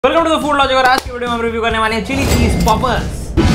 Welcome to the food logic और आज की वीडियो में हम रिव्यू करने वाले हैं चिली चीज पॉपर्स।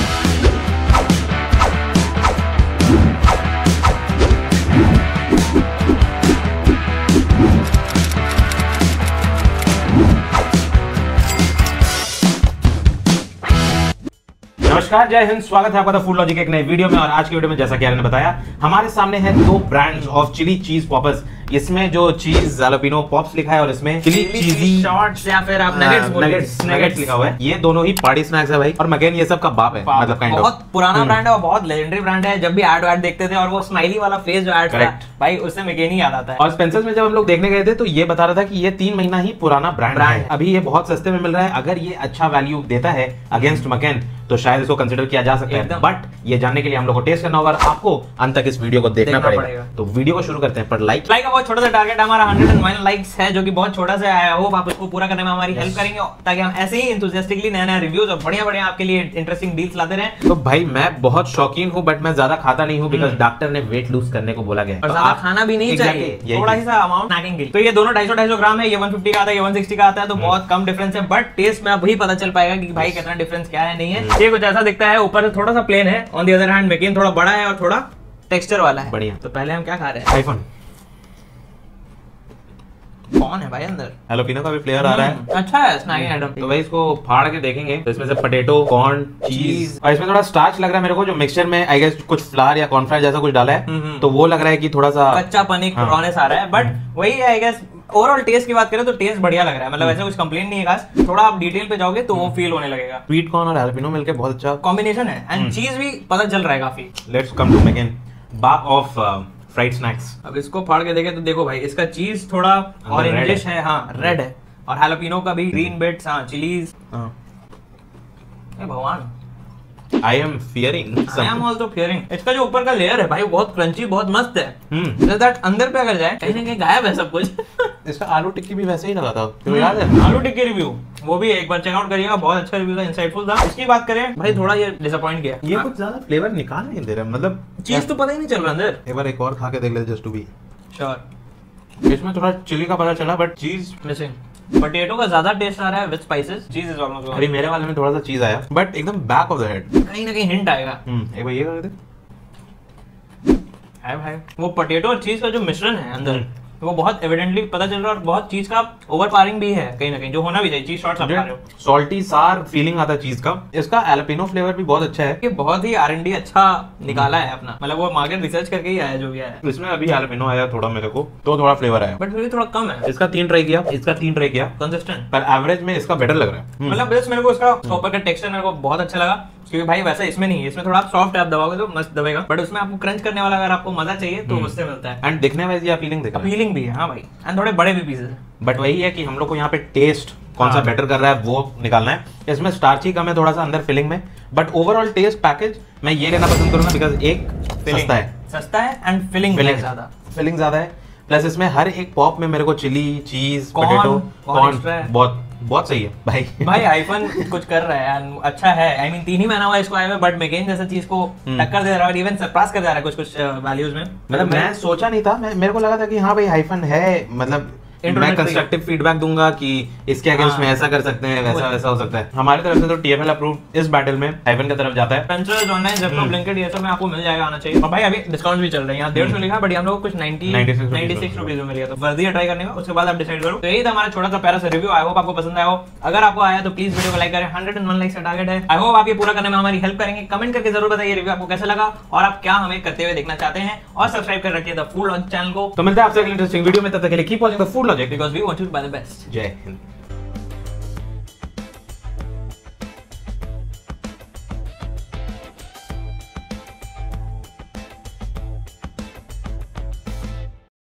नमस्कार, जय हिंद, स्वागत है आपका द फूड लॉजिक एक नए वीडियो में। और आज की वीडियो में जैसा कि आर्यन ने बताया, हमारे सामने है दो brands of chilli cheese poppers. इसमें जो चीज ज़ालापिनो पॉप्स लिखा है और इसमें चिली चीजी शॉर्ट्स या फिर आप नगेट्स लिखा हुआ है। ये दोनों ही पार्टी स्नैक्स है भाई। और मैकेन ये सब का बाप है, मतलब काइंड ऑफ बहुत पुराना ब्रांड है और बहुत लेजेंडरी ब्रांड है। जब भी एड देखते थे और वो स्माइली वाला फेस जो एड था भाई, उससे मैकेन ही याद आता है। और स्पेंसर्स में जब हम लोग देखने गए थे तो ये बता रहा था कि ये 3 महीना ही पुराना ब्रांड है। अभी ये बहुत सस्ते में मिल रहा है। अगर ये अच्छा वैल्यू देता है अगेंस्ट मैकेन तो शायद इसको कंसिडर किया जा सकता है। बट ये जानने के लिए हम लोग को टेस्ट करना होगा और आपको अंत तक इस वीडियो को देखना पड़ेगा। तो वीडियो को शुरू करते हैं। पर लाइक का बहुत छोटा सा टारगेट हमारा 101 लाइक्स है, जो कि बहुत छोटा सा है। होप आप उसको पूरा करने में हमारी हेल्प करेंगे ताकि हम ऐसे ही एंथुसियास्टिकली नए रिव्यूज और बढ़िया आपके लिए इंटरेस्टिंग डील्स लाते रहें। तो भाई मैं बहुत शौकीन हूँ बट मैं ज्यादा खाता नहीं हूँ बिकॉज डॉक्टर ने वेट लूज करने को बोला गया। और ज्यादा खाना भी नहीं चाहिए, थोड़ा ही सा अमाउंट स्नैकिंग के लिए। तो ये दोनों 250 ग्राम है। ये 150 का आता है, ये 160 का आता है। तो बहुत कम डिफरेंस है, बट टेस्ट में वही पता चल पाएगा कि भाई कितना डिफरेंस क्या है नहीं है। ये कुछ ऐसा दिखता है, ऊपर से थोड़ा सा प्लेन है। On the other hand McCain थोड़ा बड़ा है और थोड़ा टेक्सचर वाला है। बढ़िया। तो पहले हम क्या खा रहे हैं? आईफोन कौन है भाई अंदर? हैलोपिनो का भी फ्लेवर आ रहा है। अच्छा है स्नैकिंग आइटम। तो भाई इसको फाड़ के देखेंगे। तो इसमें से पोटैटो, कॉर्न, चीज और इसमें थोड़ा स्टार्च लग रहा है मेरे को। जो मिक्सचर में आई गेस कुछ फ्लावर या कॉर्नफ्लावर जैसा कुछ डाला है तो वो लग रहा है कि थोड़ा सा कच्चा पनीर रॉनेस आ रहा है। बट वही है आई गेस। ओवरऑल टेस्ट की बात करें तो टेस्ट बढ़िया लग रहा है। मतलब ऐसा कुछ कंप्लेंट नहीं है खास। थोड़ा आप डिटेल पे जाओगे तो वो फील होने लगेगा। स्वीट कॉर्न और हैलोपिनो मिलके बहुत अच्छा कॉम्बिनेशन है एंड चीज भी पता चल रहा है काफी। लेट्स कम टू मैकेन बाप ऑफ फ्राइड स्नैक्स। अब इसको फाड़ के देखें तो देखो भाई, इसका चीज थोड़ा ऑरेंजिश है। हाँ, रेड है। और हैलोपिनो का भी ग्रीन बिट्स, हाँ चिलीज। भगवान, I am fearing I am also fearing। इसका जो ऊपर का लेयर है भाई बहुत क्रंची, बहुत मस्त है। दैट अंदर पे अगर जाए कहीं ना कहीं गायब है सब कुछ। इसका आलू टिक्की भी वैसे ही लगा था, तुम्हें याद है? आलू टिक्की रिव्यू वो भी एक बार चेकआउट करिएगा, बहुत अच्छा रिव्यू था, इंसाइटफुल था। इसकी बात करें भाई, थोड़ा ये डिसअपॉइंट किया। ये कुछ ज्यादा फ्लेवर निकाल नहीं दे रहा, मतलब चीज तो पता ही नहीं चल रहा अंदर। एक बार एक और खा के देख लेते जस्ट टू बी श्योर। इसमें थोड़ा चिली का पता चला बट चीज मिसिंग। पोटैटो का ज्यादा टेस्ट आ रहा है with spices. Cheese is almost. अभी मेरे वाले में थोड़ा सा चीज आया बट एकदम बैक ऑफ द हेड कहीं ना कहीं हिंट आएगा। एक बार ये कर दे। है भाई वो पोटैटो और चीज का जो मिश्रण है अंदर वो बहुत एविडेंटली पता चल रहा है। और बहुत चीज का ओवर पावरिंग भी है कहीं ना कहीं, जो होना भी चाहिए। चीज शॉर्ट्स आप खा रहे हो, सॉल्टी सार फीलिंग आता है चीज का। इसका हैलोपिनो फ्लेवर भी बहुत अच्छा है। ये बहुत ही R&D अच्छा निकाला है अपना। मतलब वो मार्केट रिसर्च करके ही आया जो भी आया। इसमें अभी हैलोपिनो आया थोड़ा मेरे को, तो थोड़ा फ्लेवर आया बट फिर भी थोड़ा कम है। इसका 3 ट्राई किया, इसका 3 ट्राई किया, कंसिस्टेंट। पर एवरेज में इसका बेटर लग रहा है। मतलब बस मेरे को इसका ऊपर का टेक्सचर मेरे को बहुत अच्छा लगा, क्योंकि भाई वैसा इसमें नहीं है। इसमें थोड़ा आप सॉफ्ट आप दबाओगे तो मस्त दबेगा, बट उसमें आपको क्रंच करने वाला अगर आपको मजा चाहिए तो उससे मिलता है। एंड दिखने में ये फीलिंग दिखा, फीलिंग भी है हाँ भाई। एंड थोड़े बड़े भी पीसेस है। बट वही है कि हम लोग को यहाँ पे टेस्ट कौन सा बेटर कर रहा है वो निकालना है। इसमें स्टार्च ही कम है थोड़ा सा अंदर फिलिंग में, बट ओवरऑल टेस्ट पैकेज मैं ये लेना पसंद करूंगा बिकॉज एक सस्ता है एंड फिलिंग ज्यादा है। प्लस इसमें हर एक पॉप में मेरे को चिली, चीज, पोटैटो, कॉर्न बहुत सही है भाई आईफोन कुछ कर रहा है अच्छा है। आई मीन 3 ही महीना हुआ इसको आए हुए, बट मैकेन जैसा चीज को टक्कर दे रहा है, इवन सरपास कर जा रहा है कुछ वैल्यूज में। मतलब मैं सोचा नहीं था, मेरे को लगा था कि हाँ भाई आईफोन है, मतलब मैं कंस्ट्रक्टिव फीडबैक दूंगा कि इसके अगेंस्ट में ऐसा कर सकते हैं, वैसा हो सकता है। हमारी तरफ से तो TFL अप्रूव्ड इस बैटल में आईफोन की तरफ जाता है। पेंसिल ऑनलाइन जेप्टो ब्लिंकिट ये सब में आपको मिल जाएगा, आना चाहिए। और भाई अभी डिस्काउंट भी चल रहे हैं। यहाँ 150 लिखा, बट हम लोग कुछ 96 रुपीज में मिल गया। तो वर्दी है ट्राई करने का, उसके बाद आप डिसाइड करो। तो यही था हमारा छोटा सा प्यारा सा रिव्यू। आई होप आपको पसंद आया हो। अगर आपको आया तो प्लीज वीडियो को लाइक करें। 101 लाइक्स का टारगेट है। आई होप आप ये पूरा करने में हमारी हेल्प करेंगे। कमेंट करके जरूर बताइए रिव्यू आपको कैसा लगा और आप क्या हमें करते हुए देखना चाहते हैं। और सब्सक्राइब कर रखिए द फूड लॉजिक चैनल को। तो मिलते हैं आपसे अगले इंटरेस्टिंग वीडियो में, तब तक के लिए keep watching the food logic because we want to be the best. जय हिंद।